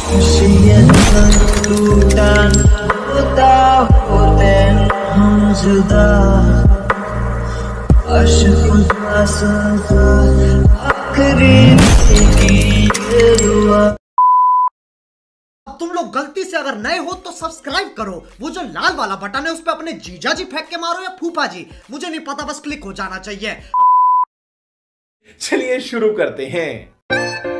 टूटा होता होते हम जुदा अब तुम लोग गलती से अगर नए हो तो सब्सक्राइब करो, वो जो लाल वाला बटन है उस पे अपने जीजा जी फेंक के मारो या फूफा जी, मुझे नहीं पता, बस क्लिक हो जाना चाहिए। चलिए शुरू करते हैं।